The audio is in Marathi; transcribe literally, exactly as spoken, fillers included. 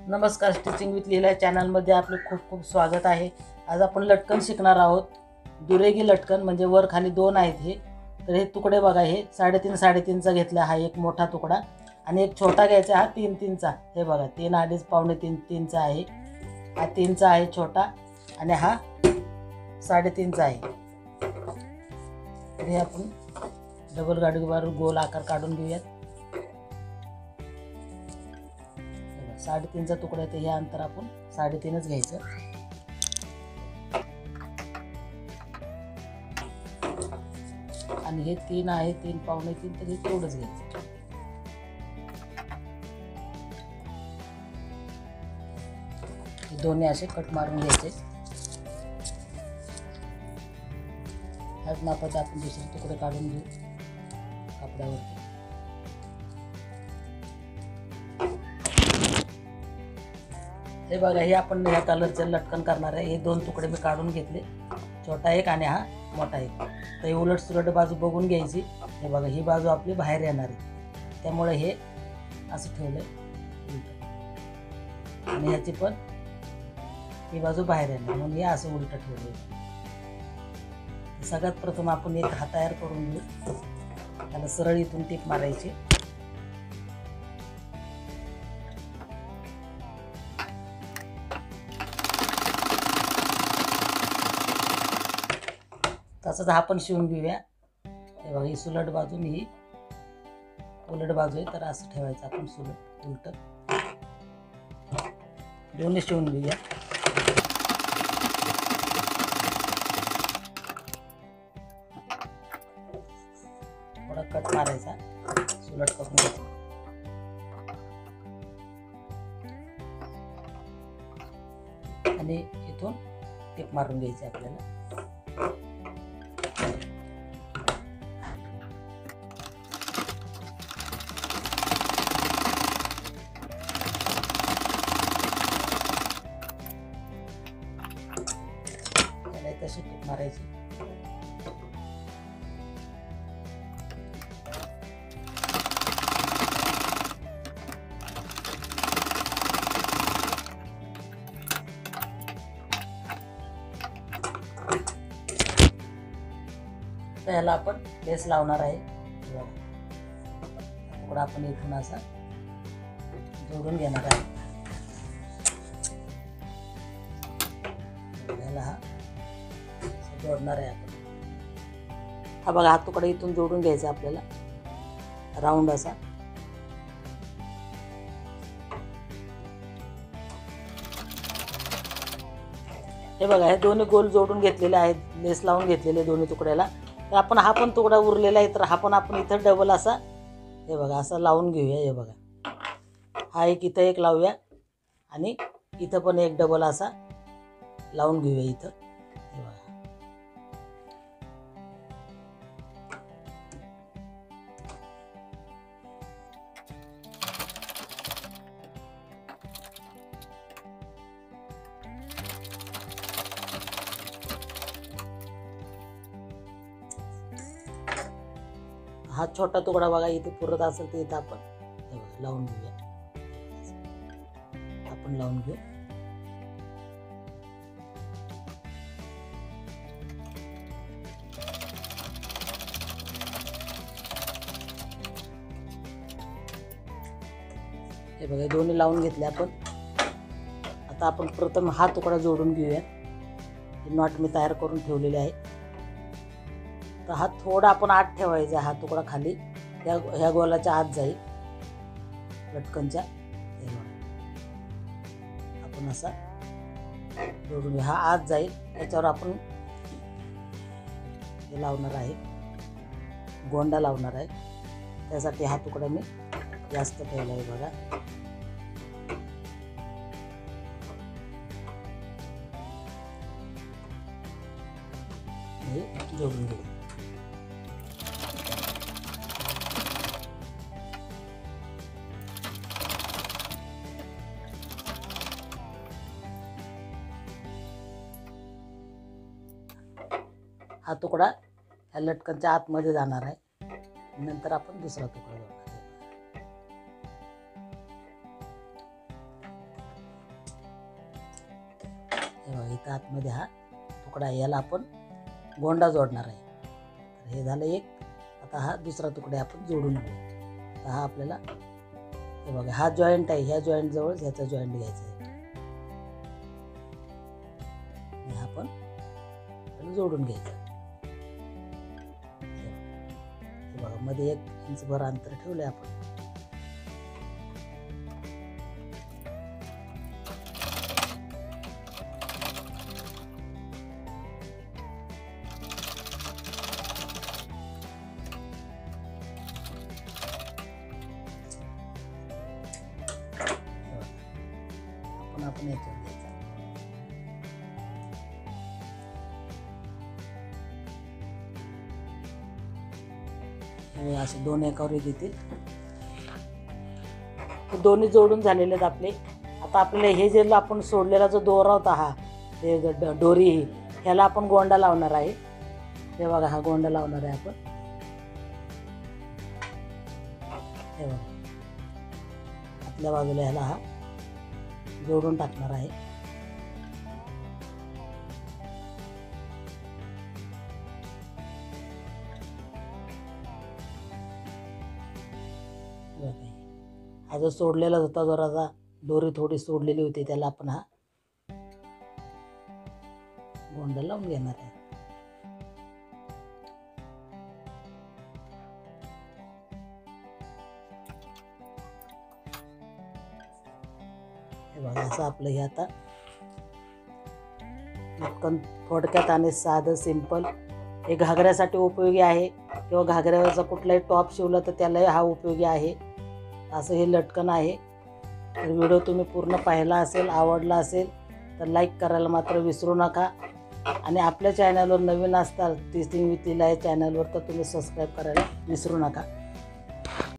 नमस्कार, स्टिचिंग विथ लीला चॅनलमध्ये आपले खूप खूप स्वागत आहे। आज आपण लटकन शिकणार आहोत। दुरेगी लटकन म्हणजे वर खाली दोन आहेत हे। तर हे तुकडे बघा, हे साडेतीन साडेतीनचा घेतला हा एक मोठा तुकडा आणि एक छोटा घ्यायचा हा तीन तीनचा। हे बघा तीन अडीच पावणे तीन तीनचा आहे, हा तीनचा आहे छोटा आणि हा साडेतीनचा आहे। हे आपण डबल गाडीवर गोल आकार काढून घेऊयात। साडेतीनचा तुकडा आहे, हे अंतर आपण साडेतीनच घ्यायचं आणि हे तीन आहे तीन पावणे तीन, तर हे तेवढंच घ्यायचं। हे दोन्ही असे कट मारून घ्यायचे। ह्याच मापाचे आपण दुसरे तुकडे काढून घेऊ कापडावरती। हे बघा, हे आपण ह्या कलरचे लटकन करणार आहे। हे दोन तुकडे मी काढून घेतले, छोटा एक आणि हा मोठा एक। तर हे उलट सुलट बाजू बघून घ्यायची। हे बघा, ही बाजू आपली बाहेर येणार आहे, त्यामुळे हे असं ठेवलंय उलट आणि ह्याची पण ही बाजू बाहेर येणार म्हणून हे असं उलट ठेवलंय। सगळ्यात प्रथम आपण एक हा तयार करून घेऊ। त्याला सरळ इथून टिप मारायची। तसंच हा पण शिवून घेऊया। हे बघा, ही सुलट बाजू ही उलट बाजू आहे, तर असं ठेवायचं आपण सुलट उलट दोन्ही शिवून घेऊया। थोडा कट मारायचा, सुलट करून घ्यायचा आणि इथून टिप मारून घ्यायची आपल्याला। तशी टिप मारायची। त्याला आपण लेस लावणार आहे। थोडा आपण इथून असा जोडून घेणार आहे। याला हा जोडणार आहे आपण। हा बघा, हा तुकडा इथून जोडून घ्यायचा आपल्याला राऊंड असा। हे बघा, हे दोन्ही गोल जोडून घेतलेले आहेत, लेस लावून घेतलेले दोन्ही तुकड्याला। तर आपण हा पण तुकडा उरलेला आहे, तर हा पण आपण इथं डबल असा हे बघा असा लावून घेऊया। हे बघा, हा एक इथं एक लावूया आणि इथं पण एक डबल असा लावून घेऊया इथं। हे बघा, हा छोटा तुकडा बघा इथे पुरत असेल तर इथं आपण हे बघा लावून घेऊया। आपण लावून घेऊ। हे बघा, दोन्ही लावून घेतले आपण। आता आपण प्रथम हा तुकडा जोडून घेऊया। हे नॉट मी तयार करून ठेवलेले आहे। तर हा थोडा आपण आत ठेवायचा, हा तुकडा खाली ह्या ह्या गोलाच्या आत जाईल लटकनच्या। आपण असा जोडून घेऊ, हा आत जाईल, त्याच्यावर आपण हे लावणार आहे, गोंडा लावणार आहे। त्यासाठी हा तुकडा मी जास्त ठेवला आहे बघा। हे जोडून घेऊ। हा तुकडा ह्या लटकनच्या आतमध्ये जाणार आहे, नंतर आपण दुसरा तुकडा जोडणार आहे। बघा इथं आतमध्ये हा तुकडा आहे, याला आपण गोंडा जोडणार आहे. तर हे झालं एक. आता हा दुसरा तुकडा आपण जोडून घेऊ. आता हा आपल्याला हे बघा हा जॉईंट आहे, ह्या जॉईंट जवळ ह्याचा जॉईंट घ्यायचा आहे. हे आपण जोडून घ्यायचं. हे बघा मध्ये एक इंचभर अंतर ठेवलंय आपण. आपण आपण याच्यात घ्यायचा. हे असे दोन एकावर एक येतील. हे दोन्ही जोडून झालेले आहेत आपले. आता आपल्याला हे जे आपण सोडलेला जो दोरा होता हा ते दोरी ही ह्याला आपण गोंडा लावणार आहे. हे बघा हा गोंडा लावणार आहे आपण. हे बघा आतल्या बाजूला ह्याला हा जोडून टाकणार आहे. हा जो सोडलेला होता जोराचा दोरी थोडी सोडलेली होती त्याला आपण हा गोंडा लावून घेणार आहे. हे बघा असं आपलं हे आता लटकन थोडक्यात आणि साधं सिंपल हे घागऱ्यासाठी उपयोगी आहे किंवा घागऱ्यावरचा कुठलाही टॉप शिवला तर त्यालाही हा उपयोगी आहे. असं हे लटकन आहे. तर व्हिडिओ तुम्ही पूर्ण पाहिला असेल, आवडला असेल तर लाईक करायला मात्र विसरू नका. आणि आपल्या चॅनलवर नवीन असताल टीचिंग विथ इला या चॅनलवर तर तुम्ही सबस्क्राईब करायला विसरू नका.